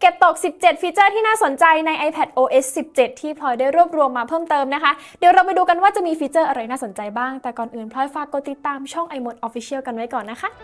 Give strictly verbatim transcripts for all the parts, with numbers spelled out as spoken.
เก็บตกสิบเจ็ดฟีเจอร์ที่น่าสนใจใน iPad โอ เอส สิบเจ็ด ที่พลอยได้รวบรวมมาเพิ่มเติมนะคะเดี๋ยวเราไปดูกันว่าจะมีฟีเจอร์อะไรน่าสนใจบ้างแต่ก่อนอื่นพลอยฝากกดติดตามช่อง iMode Official กันไว้ก่อนนะคะ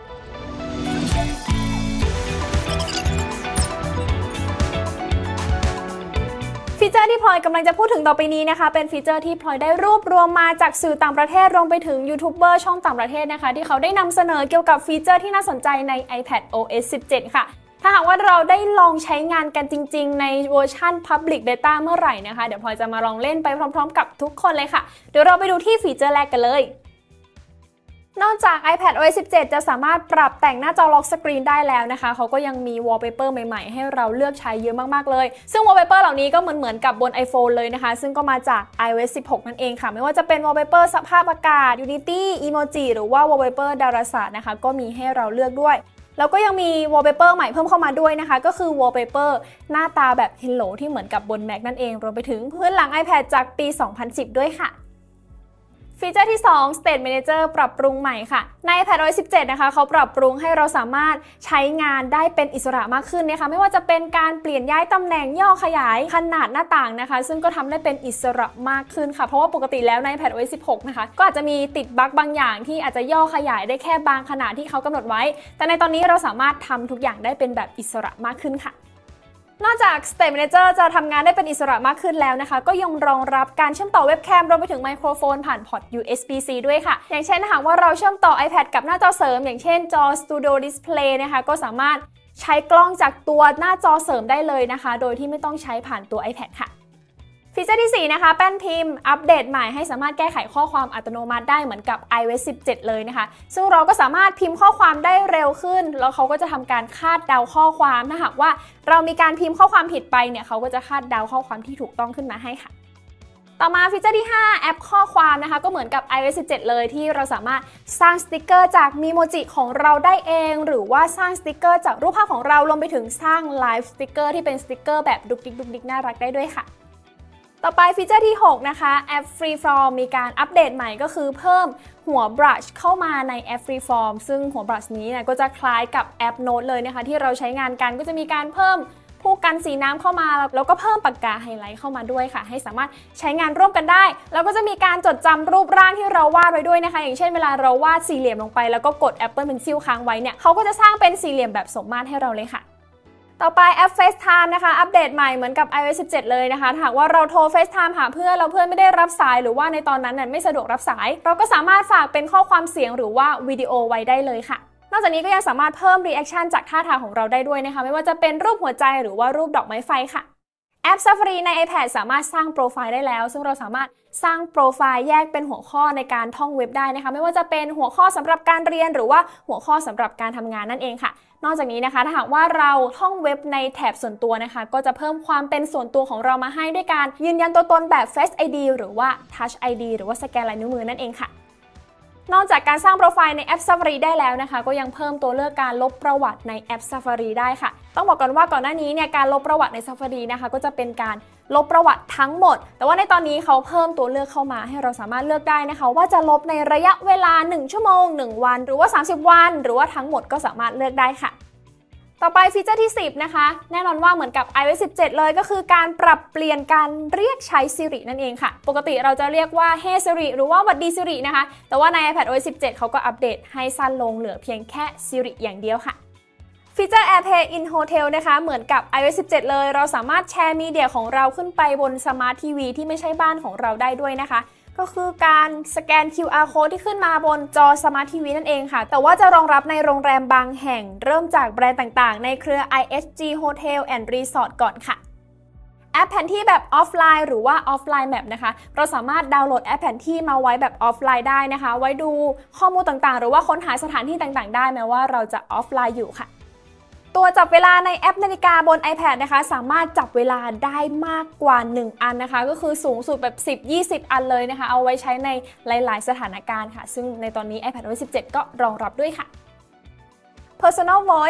ฟีเจอร์ที่พลอยกำลังจะพูดถึงต่อไปนี้นะคะเป็นฟีเจอร์ที่พลอยได้รวบรวมมาจากสื่อต่างประเทศรวมไปถึงยูทูบเบอร์ช่องต่างประเทศนะคะที่เขาได้นำเสนอเกี่ยวกับฟีเจอร์ที่น่าสนใจใน iPad โอ เอส สิบเจ็ด ค่ะถ้าหากว่าเราได้ลองใช้งานกันจริงๆในเวอร์ชัน Public Beta เมื่อไหร่นะคะเดี๋ยวพลอยจะมาลองเล่นไปพร้อมๆกับทุกคนเลยค่ะเดี๋ยวเราไปดูที่ฟีเจอร์แรกกันเลยนอกจาก iPad โอ เอส สิบเจ็ด จะสามารถปรับแต่งหน้าจอล็อกสกรีนได้แล้วนะคะเขาก็ยังมี Wallpaper ใหม่ๆให้เราเลือกใช้เยอะมากๆเลยซึ่ง Wallpaper เหล่านี้ก็เหมือนๆกับบน iPhone เลยนะคะซึ่งก็มาจาก ไอ โอ เอส สิบหก นั่นเองค่ะไม่ว่าจะเป็น Wallpaper สภาพอากาศ Unity Emoji หรือว่า Wallpaper ดาราศาสตร์นะคะก็มีให้เราเลือกด้วยแล้วก็ยังมี Wallpaper ใหม่เพิ่มเข้ามาด้วยนะคะก็คือ Wallpaper หน้าตาแบบ Hello ที่เหมือนกับบน Mac นั่นเองรวมไปถึงพื้นหลัง iPad จากปี สองพันสิบ ด้วยค่ะฟีเจอร์ที่สอง State Manager ปรับปรุงใหม่ค่ะใน iPad โอ เอส สิบเจ็ด นะคะเขาปรับปรุงให้เราสามารถใช้งานได้เป็นอิสระมากขึ้นนะคะไม่ว่าจะเป็นการเปลี่ยนย้ายตำแหน่งย่อขยายขนาดหน้าต่างนะคะซึ่งก็ทำได้เป็นอิสระมากขึ้นค่ะเพราะว่าปกติแล้วใน iPad โอ เอส สิบหก นะคะก็อาจจะมีติดบั๊กบางอย่างที่อาจจะย่อขยายได้แค่บางขนาดที่เขากำหนดไว้แต่ในตอนนี้เราสามารถทำทุกอย่างได้เป็นแบบอิสระมากขึ้นค่ะนอกจาก State Manager จะทำงานได้เป็นอิสระมากขึ้นแล้วนะคะก็ยังรองรับการเชื่อมต่อเว็บแคมรวมไปถึงไมโครโฟนผ่านพอร์ต ยู เอส บี ซี ด้วยค่ะอย่างเช่นหากว่าเราเชื่อมต่อ iPad กับหน้าจอเสริมอย่างเช่นจอ Studio Display นะคะก็สามารถใช้กล้องจากตัวหน้าจอเสริมได้เลยนะคะโดยที่ไม่ต้องใช้ผ่านตัว iPad ค่ะฟีเจอร์ที่สี่นะคะแป้นพิมพ์อัปเดตใหม่ให้สามารถแก้ไขข้อความอัตโนมัติได้เหมือนกับ ไอ โอ เอส สิบเจ็ด เลยนะคะซึ่งเราก็สามารถพิมพ์ข้อความได้เร็วขึ้นแล้วเขาก็จะทำการคาดเดาข้อความถ้าหากว่าเรามีการพิมพ์ข้อความผิดไปเนี่ยเขาก็จะคาดเดาข้อความที่ถูกต้องขึ้นมาให้ค่ะต่อมาฟีเจอร์ที่ห้าแอปข้อความนะคะก็เหมือนกับ ไอ โอ เอส สิบเจ็ด เลยที่เราสามารถสร้างสติกเกอร์จากมีโมจิของเราได้เองหรือว่าสร้างสติกเกอร์จากรูปภาพของเรารวมไปถึงสร้างไลฟ์สติกเกอร์ที่เป็นสติกเกอร์แบบดุกดิกดุกดิกน่ารักได้ด้วยค่ะต่อไปฟีเจอร์ที่หกนะคะแอป Freeform มีการอัปเดตใหม่ก็คือเพิ่มหัวบรัชเข้ามาในแอป Freeform ซึ่งหัวบรัชนี้เนี่ยก็จะคล้ายกับแอป Note เลยนะคะที่เราใช้งานกันก็จะมีการเพิ่มผู้กันสีน้ำเข้ามาแล้วก็เพิ่มปากกาไฮไลท์เข้ามาด้วยค่ะให้สามารถใช้งานร่วมกันได้แล้วก็จะมีการจดจำรูปร่างที่เราวาดไว้ด้วยนะคะอย่างเช่นเวลาเราวาดสี่เหลี่ยมลงไปแล้วก็กด Apple Pencil ค้างไว้เนี่ยเขาก็จะสร้างเป็นสี่เหลี่ยมแบบสมมาตรให้เราเลยค่ะต่อไปแอป FaceTime นะคะอัปเดตใหม่เหมือนกับ ไอ โอ เอส สิบเจ็ด เลยนะคะถ้าหากว่าเราโทร FaceTime หาเพื่อนเราเพื่อนไม่ได้รับสายหรือว่าในตอนนั้นน่ะไม่สะดวกรับสายเราก็สามารถฝากเป็นข้อความเสียงหรือว่าวิดีโอไว้ได้เลยค่ะนอกจากนี้ก็ยังสามารถเพิ่ม reaction จากท่าทางของเราได้ด้วยนะคะไม่ว่าจะเป็นรูปหัวใจหรือว่ารูปดอกไม้ไฟค่ะแอป Safari ใน iPad สามารถสร้างโปรไฟล์ได้แล้วซึ่งเราสามารถสร้างโปรไฟล์แยกเป็นหัวข้อในการท่องเว็บได้นะคะไม่ว่าจะเป็นหัวข้อสำหรับการเรียนหรือว่าหัวข้อสำหรับการทำงานนั่นเองค่ะนอกจากนี้นะคะถ้าหากว่าเราท่องเว็บในแถบส่วนตัวนะคะก็จะเพิ่มความเป็นส่วนตัวของเรามาให้ด้วยการยืนยันตัวตนแบบ Face ไอ ดี หรือว่า Touch ไอ ดี หรือว่าสแกนลายนิ้วมือนั่นเองค่ะนอกจากการสร้างโปรไฟล์ในแอป Safari ได้แล้วนะคะก็ยังเพิ่มตัวเลือกการลบประวัติในแอป Safari ได้ค่ะต้องบอกก่อนว่าก่อนหน้านี้เนี่ยการลบประวัติใน Safari นะคะก็จะเป็นการลบประวัติทั้งหมดแต่ว่าในตอนนี้เขาเพิ่มตัวเลือกเข้ามาให้เราสามารถเลือกได้นะคะว่าจะลบในระยะเวลาหนึ่งชั่วโมงหนึ่งวันหรือว่าสามสิบวันหรือว่าทั้งหมดก็สามารถเลือกได้ค่ะต่อไปฟีเจอร์ที่สิบนะคะแน่นอนว่าเหมือนกับ ไอ โอ เอส สิบเจ็ด เลยก็คือการปรับเปลี่ยนการเรียกใช้ Siri นั่นเองค่ะปกติเราจะเรียกว่า Hey Siri หรือว่าหวัดดี Siri นะคะแต่ว่าใน iPad โอ เอส สิบเจ็ด เขาก็อัปเดตให้สั้นลงเหลือเพียงแค่ Siri อย่างเดียวค่ะฟีเจอร์ AirPlay in Hotel นะคะเหมือนกับ ไอ โอ เอส สิบเจ็ด เลยเราสามารถแชร์มีเดียของเราขึ้นไปบน Smart ที วี ที่ไม่ใช่บ้านของเราได้ด้วยนะคะก็คือการสแกน คิว อาร์ Code ที่ขึ้นมาบนจอ Smart ที วี นั่นเองค่ะแต่ว่าจะรองรับในโรงแรมบางแห่งเริ่มจากแบรนด์ต่างๆในเครือ ไอ เอส จี Hotel and Resort ก่อนค่ะแอปแผนที่แบบออฟไลน์หรือว่าออฟไลน์แมปนะคะเราสามารถดาวน์โหลดแอปแผนที่มาไว้แบบออฟไลน์ได้นะคะไว้ดูข้อมูลต่างๆหรือว่าค้นหาสถานที่ต่างๆได้แม้ว่าเราจะออฟไลน์อยู่ค่ะตัวจับเวลาในแอปนาฬิกาบน iPad นะคะสามารถจับเวลาได้มากกว่าหนึ่งอันนะคะก็คือสูงสุดแบบ สิบ ยี่สิบ อันเลยนะคะเอาไว้ใช้ในหลายๆสถานการณ์ค่ะซึ่งในตอนนี้ iPad โอ เอส สิบเจ็ด ก็รองรับด้วยค่ะ Personal Voice ฟี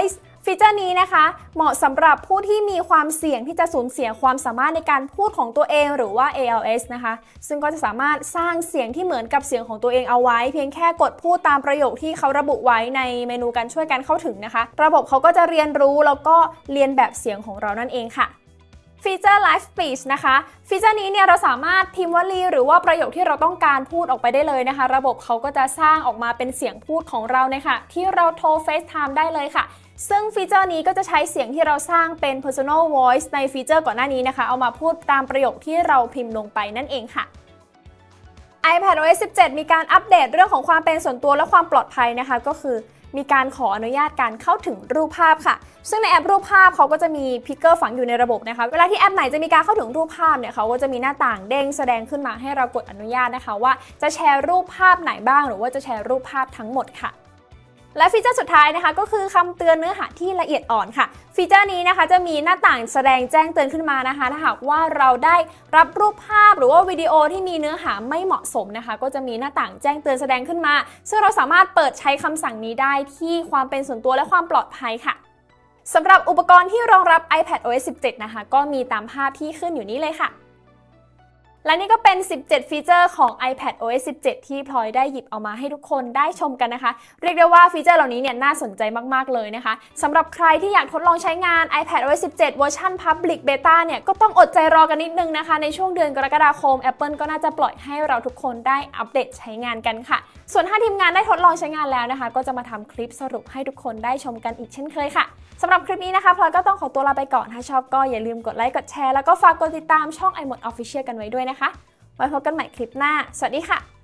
ฟีเจอร์นี้นะคะเหมาะสำหรับผู้ที่มีความเสี่ยงที่จะสูญเสียความสามารถในการพูดของตัวเองหรือว่า เอ แอล เอส นะคะซึ่งก็จะสามารถสร้างเสียงที่เหมือนกับเสียงของตัวเองเอาไว้เพียงแค่กดพูดตามประโยคที่เขาระบุไว้ในเมนูการช่วยกันเข้าถึงนะคะระบบเขาก็จะเรียนรู้แล้วก็เรียนแบบเสียงของเรานั่นเองค่ะฟีเจอร์ Live Speech นะคะฟีเจอร์นี้เนี่ยเราสามารถพิมพ์วลีหรือว่าประโยคที่เราต้องการพูดออกไปได้เลยนะคะระบบเขาก็จะสร้างออกมาเป็นเสียงพูดของเราเนี่ยค่ะที่เราโทร FaceTime ได้เลยค่ะซึ่งฟีเจอร์นี้ก็จะใช้เสียงที่เราสร้างเป็น Personal Voice ในฟีเจอร์ก่อนหน้านี้นะคะเอามาพูดตามประโยคที่เราพิมพ์ลงไปนั่นเองค่ะ iPadOS สิบเจ็ด มีการอัปเดตเรื่องของความเป็นส่วนตัวและความปลอดภัยนะคะก็คือมีการขออนุญาตการเข้าถึงรูปภาพค่ะซึ่งในแอปรูปภาพเขาก็จะมีพิกเกอร์ฝังอยู่ในระบบนะคะเวลาที่แอปไหนจะมีการเข้าถึงรูปภาพเนี่ยเขาก็จะมีหน้าต่างเด้งแสดงขึ้นมาให้เรากดอนุญาตนะคะว่าจะแชร์รูปภาพไหนบ้างหรือว่าจะแชร์รูปภาพทั้งหมดค่ะและฟีเจอร์สุดท้ายนะคะก็คือคำเตือนเนื้อหาที่ละเอียดอ่อนค่ะฟีเจอร์นี้นะคะจะมีหน้าต่างแสดงแจ้งเตือนขึ้นมานะคะถ้าหากว่าเราได้รับรูปภาพหรือว่าวิดีโอที่มีเนื้อหาไม่เหมาะสมนะคะก็จะมีหน้าต่างแจ้งเตือนแสดงขึ้นมาซึ่งเราสามารถเปิดใช้คำสั่งนี้ได้ที่ความเป็นส่วนตัวและความปลอดภัยค่ะสำหรับอุปกรณ์ที่รองรับ iPadOS สิบเจ็ด นะคะก็มีตามภาพที่ขึ้นอยู่นี้เลยค่ะและนี่ก็เป็นสิบเจ็ดฟีเจอร์ของ iPadOS สิบเจ็ด ที่พลอยได้หยิบเอามาให้ทุกคนได้ชมกันนะคะเรียกได้ว่าฟีเจอร์เหล่านี้เนี่ยน่าสนใจมากๆเลยนะคะสำหรับใครที่อยากทดลองใช้งาน iPadOS สิบเจ็ด เวอร์ชัน Public Beta เนี่ยก็ต้องอดใจรอกันนิดนึงนะคะในช่วงเดือนกรกฎาคม Apple ก็น่าจะปล่อยให้เราทุกคนได้อัปเดตใช้งานกันค่ะส่วนถ้าทีมงานได้ทดลองใช้งานแล้วนะคะก็จะมาทำคลิปสรุปให้ทุกคนได้ชมกันอีกเช่นเคยค่ะสำหรับคลิปนี้นะคะพลอยก็ต้องขอตัวลาไปก่อนถ้าชอบก็อย่าลืมกดไลค์กดแชร์แล้วก็ฝากกดติดตามช่อง iMode Official กันไว้ด้วยนะคะไว้พบกันใหม่คลิปหน้าสวัสดีค่ะ